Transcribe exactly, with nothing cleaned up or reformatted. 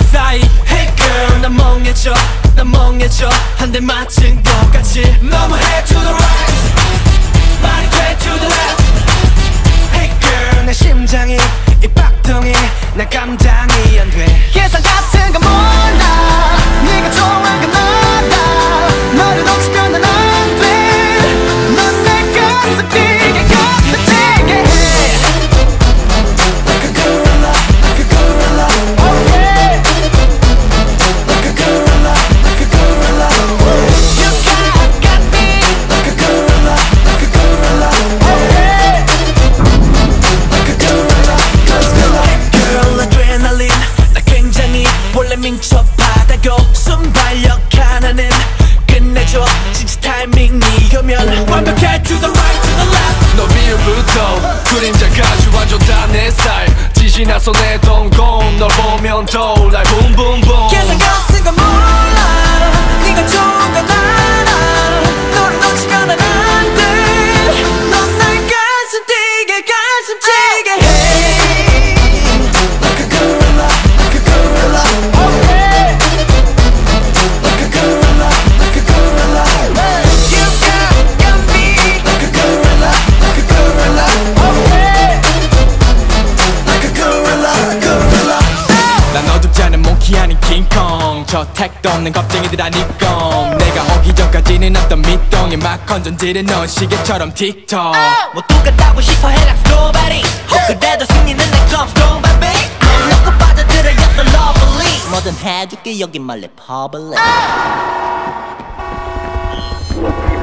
사이 Hey girl 난 멍해져 난 멍해져 한 대 맞은 것 같이 너무 head to the right 많이 돼 to the left Hey girl 내 심장이 이 박동이 난 감당이 안 돼 계산 같은 건 몰라 네가 좋은 건 알아 너를 놓치면 난 안 돼 넌 내 가슴 뛰게 가슴 뛰게 해 Like a gorilla like a gorilla Oh yeah Like a gorilla like a gorilla You got, got me Like a gorilla like a gorilla Oh yeah Like a gorilla gorilla Girl adrenaline 나 굉장히 원래 민첩하다고 순발력 하나는 끝내줘 진짜 타이밍이면 완벽해 to the right to the left 너 비율부터 그림자까지 완전 다 내 스타일 지시 나서 내 동공 널 보면 떠올라 boom boom boom 계산 같은 건 몰라 네가 좋은 건 알아 너를 놓치면 난 안 돼 넌 날 가슴 뛰게 가슴 뛰게 해 Like a gorilla like a gorilla Oh yeah Like a gorilla like a gorilla You got, got me Like a gorilla like a gorilla Oh yeah Like a gorilla gorilla 난 어둡지 않은 몽키 아닌 킹콩 저 택도 없는 겁쟁이들 아니건 내가 오기 전까지는 없던 밑동에 막 건전지를 넣은 시계처럼 틱톡 뭐 똑같다고 싶어 해 like strawberry 그래도 승리는 내 come strong baby 안 놓고 빠져들어 you're so lovely 뭐든 해줄게 여기 말래 public